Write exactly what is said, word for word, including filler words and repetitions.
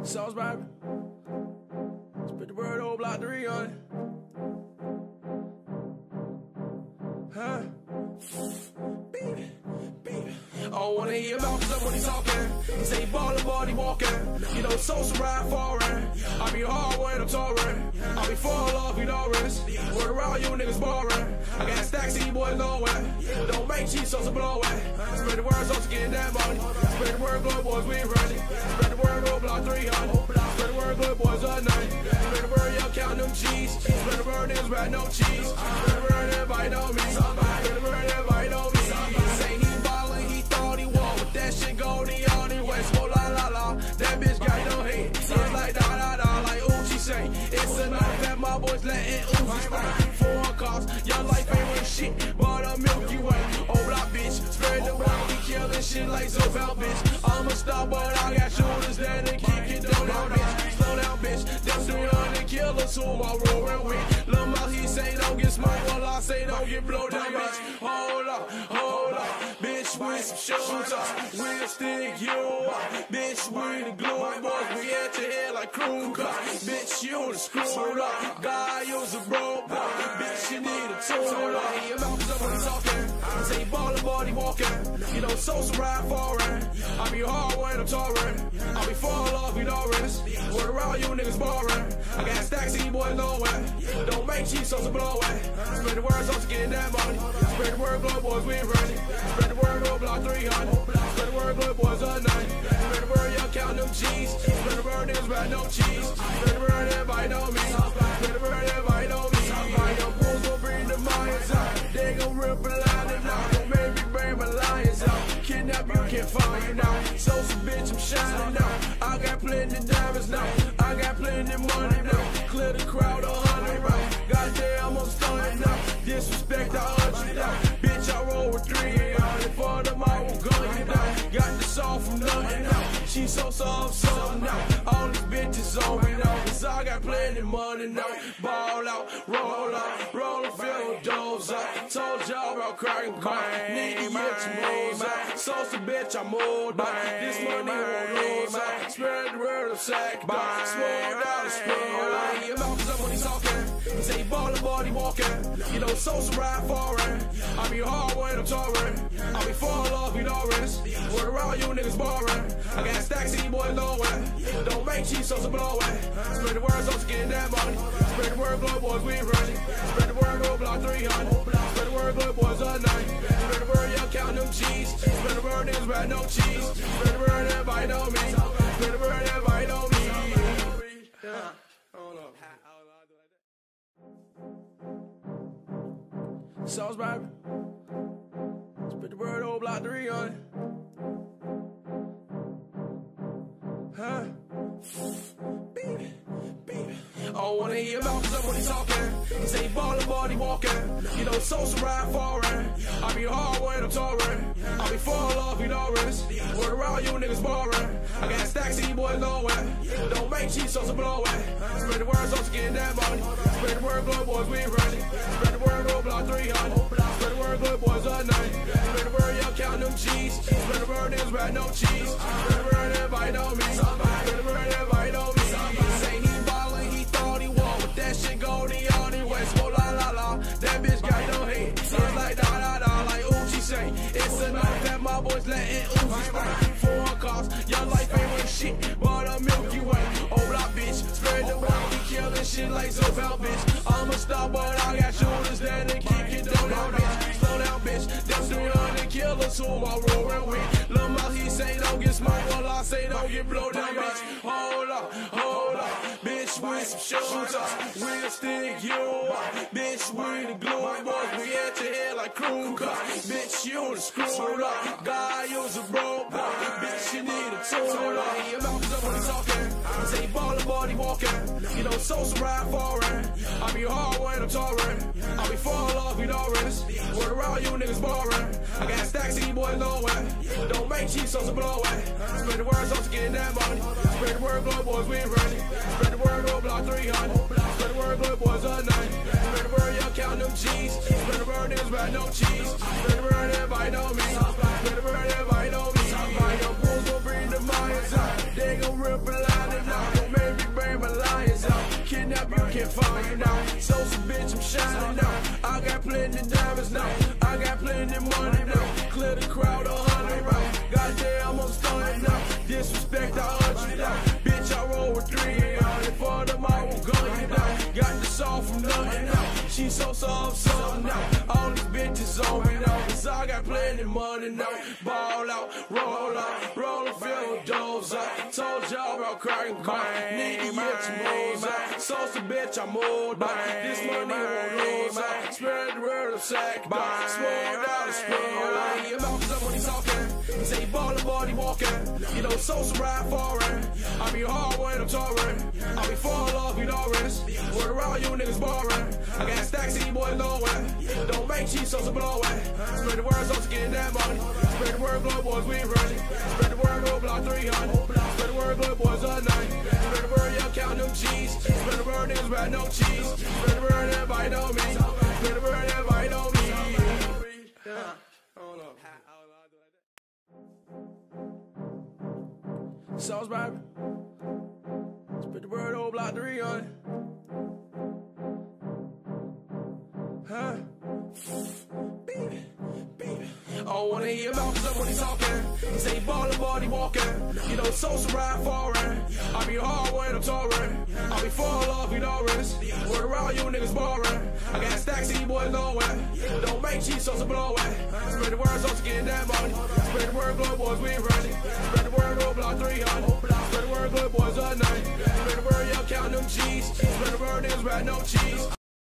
Sauce, baby. Spit the word old block three on it. Huh? Baby, baby. I don't wanna hear about cause when he's talking. He say ballin', body walking. You know, Sosa ride foreign. I be hard when I'm touring. I be full of you know risk. Word around you niggas boring. I got stacks of you boys nowhere. Don't make cheese, Sosa blow away. Spread the word, Sosa getting that money. Spread the word, good boys, we running. Spread the word, go block three hundred. Spread the word, good boys, a night. Spread the word, y'all count them cheese. Spread the word, niggas rat no cheese. Spread the word, everybody know me. Spread the word, everybody know me. Say he ballin', he thought he won. But that shit go the only way. So la la la. That bitch got no hate. It's like da da da, like Uchi say. It's enough that my boys letting Uchi spray. Foreign cars, your life ain't worth shit. But a Milky Way. Oh block bitch, spread the word. We killin' shit like Zofel bitch. I'm a star, but I got shooters that'll kick it down, down bitch. Slow down bitch. Them three hundred killers who I rollin' with. Lil' Mal, he say don't get smoked. Well, I say don't get blown down bitch. Hold up, hold up. Bitch, with some shoes up. We'll stick you up. Bitch, we the glue boys. We at your head like crew cut. Bitch, you the screwed up. Guy, you's a broke boy. Bitch, you need a tune up. Your mouth is up when he's talking. I say ballin', body walking. You know, Sosa ride foreign. I be hard when I'm touring. I be full of you know risk. Word around you niggas boring. I got stacks of you boys nowhere. Don't make cheese, Sosa blow away. Spread the word, Sosa getting that money. Spread the word, good boys, we running. Spread the word, go block three hundred. Spread the word, good boys, a night. Spread the word, y'all count them cheese. Spread the word, niggas rat no cheese. Spread the word, everybody know me. Spread the word, everybody know me. My young bulls gon' bring the Mayans out. They gon' rip a line and out. Gon' make me bring my lions out. Kidnap you, can't find you now. Sosa bitch, I'm shining now. I got plenty of diamonds now. I got plenty of money now. Clear the crowd a hundred right. Goddamn, I'm stunning now. Disrespect, I hunt you down. Bitch, I roll with three hundred. For them, I will gun you down. Got the song from nothing now. She so soft, so now. All these bitches on me now. Cause I got plenty of money now. Ball out, roll out, roll and fill doors up. Told y'all about crying, crying. Need to get your moves out. Sosa bitch, I moved out. This money won't lose out. Spread the word of sack. Small dollar, small. Your mouth is up when he's talking. He say ballin', body walking. You know, Sosa ride foreign. I be hard when I'm touring. I be full of you know risk. Word around you niggas boring. I got stacks of you boys nowhere. Don't make cheese, Sosa blow away. Spread the word, Sosa getting that money. Spread the word, good boys, we running. Spread the word, go block three hundred. Spread the word, good boys, a night. Spread the word, y'all count them cheese. Spread the word, niggas rat no cheese. Spread the word, everybody know me. Spread the word, everybody know me. Yeah. Hold up. Sauce, baby. Spit the word old block three on it. Huh? Baby, baby. I don't wanna hear about cause when he's talking. He say ballin', body walking. You know, Sosa ride foreign. I be hard when I'm touring. I be full of you know risk. Word around you niggas boring. I got stacks of you boys nowhere. Don't make cheese, Sosa blow away. Spread the word, Sosa getting that money. Spread the word, good boys, we running. Spread the word, go block three hundred. Spread the word, good boys, a night. Spread the word, y'all count them cheese. Spread the word, niggas rat no cheese. Spread the word, everybody know me. Spread the word, everybody know me. Say he ballin', he thought he won. But that shit go the only way. So la la la. That bitch got no hate. It's like da da da, like Uchi say. It's enough that my boys letting Uchi spray. Foreign cars, your life ain't worth shit. But a Milky Way. Oh block bitch, spread the word. We killin' shit like Zofel bitch. I'm a star, but I got shooters that'll kick it down, down bitch. Slow down bitch. Them three hundred killers who I rollin' with. Lil' Mal, he say don't get smoked. Well, I say don't get blown down bitch. Hold up, hold up. Bitch, with some shoes up. We'll stick you up. Bitch, we the glue boys. We at your head like crew cut. Bitch, you the screwed up. Guy, you's a broke boy. Bitch, you need a tune up. Your mouth is up when he's talking. I say ballin', body walking. You know, Sosa ride foreign. I be hard when I'm touring. I be full of you know risk. Word around you niggas boring. I got stacks of you boys nowhere. Don't make cheese, Sosa blow away. Spread the word, Sosa getting that money. Spread the word, good boys, we running. Spread the word, go block three hundred. Spread the word, good boys, a night. Spread the word, y'all count them cheese. Spread the word, niggas rat no cheese. Spread the word, everybody know me. Spread the word, everybody know me. My young bulls gon' bring the Mayans out. They gon' rip a line and out. can't find you now. So some bitch, I'm shining now. I got plenty of diamonds now. I got plenty of money now. Clear the crowd a hundred rounds. Goddamn, I'm stunning now. Disrespect, I hunt you down. Bitch, I roll with three hundred. For them, I will gun you down. Got the song from nothing now. She so soft, so now. All these bitches on me now. Cause I got plenty of money now. Ball out, roll out, roll and fill doors out. Told y'all about cracking crack. Need to get your moves out. Sauce the bitch, I moved out. This money won't lose out. Spread the word of sack. Small out and small out. Your mouth is up when he's talking. He say he ballin', but he walking. You know, Sosa ride foreign. I be hard when I'm touring. I be fall off, you know, rest. Word around you niggas boring. I got stacks, these boys lowin'. Don't make cheese, Sosa blowin'. Spread the word, Sosa getting that money. Spread the word, glow boys, we running. Spread the word, go block three hundred. Spread the word, glow boys, a ninety. Spread the word, y'all count them cheese. Spread the word, niggas ride no cheese. Spread the word, everybody know me. Spread the word, everybody know me. Sauce, baby. Spread the word, old block three hundred. Huh? Baby, baby. I don't wanna hear about cause when he talking. He say he ballin', but he walking. You know, Sosa ride foreign. I be hard when I'm touring. I be fall off, you know, risk. Word around you niggas boring. I got stacks, these boys lowin'. Don't make cheese, Sosa blowin'. Spread the word, Sosa getting that money. Spread the word, glow boys, we running. Spread the word, go block three hundred. Spread the word, glow boys, a ninety. Spread the word, y'all count them cheese. Spread the word, niggas ride no cheese.